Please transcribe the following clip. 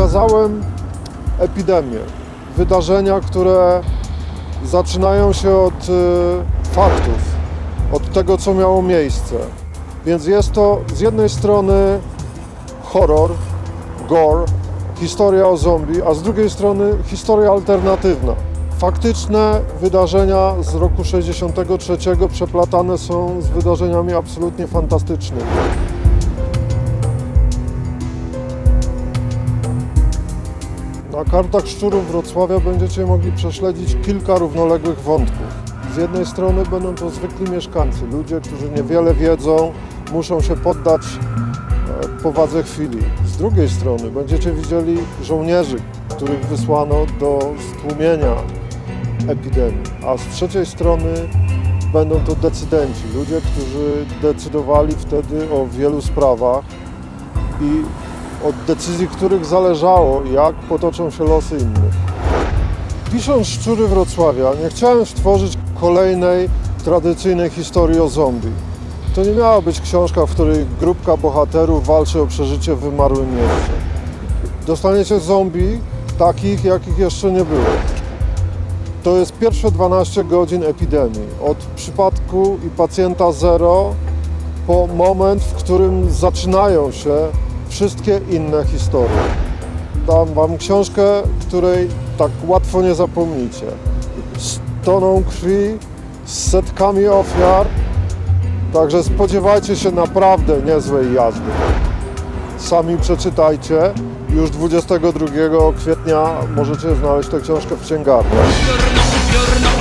pokazałem epidemię, wydarzenia, które zaczynają się od faktów, od tego, co miało miejsce. Więc jest to z jednej strony horror, gore, historia o zombie, a z drugiej strony historia alternatywna. Faktyczne wydarzenia z roku 63 przeplatane są z wydarzeniami absolutnie fantastycznymi. Na kartach Szczurów Wrocławia będziecie mogli prześledzić kilka równoległych wątków. Z jednej strony będą to zwykli mieszkańcy, ludzie, którzy niewiele wiedzą, muszą się poddać powadze chwili. Z drugiej strony będziecie widzieli żołnierzy, których wysłano do stłumienia epidemii, a z trzeciej strony będą to decydenci, ludzie, którzy decydowali wtedy o wielu sprawach i od decyzji których zależało, jak potoczą się losy innych. Pisząc Szczury Wrocławia, nie chciałem stworzyć kolejnej tradycyjnej historii o zombie. To nie miała być książka, w której grupka bohaterów walczy o przeżycie w wymarłym mieście. Dostaniecie zombie takich, jakich jeszcze nie było. To jest pierwsze 12 godzin epidemii. Od przypadku i pacjenta zero po moment, w którym zaczynają się wszystkie inne historie. Dam wam książkę, której tak łatwo nie zapomnicie. Z toną krwi, z setkami ofiar, także spodziewajcie się naprawdę niezłej jazdy. Sami przeczytajcie. Już 22 kwietnia możecie znaleźć tę książkę w księgarni.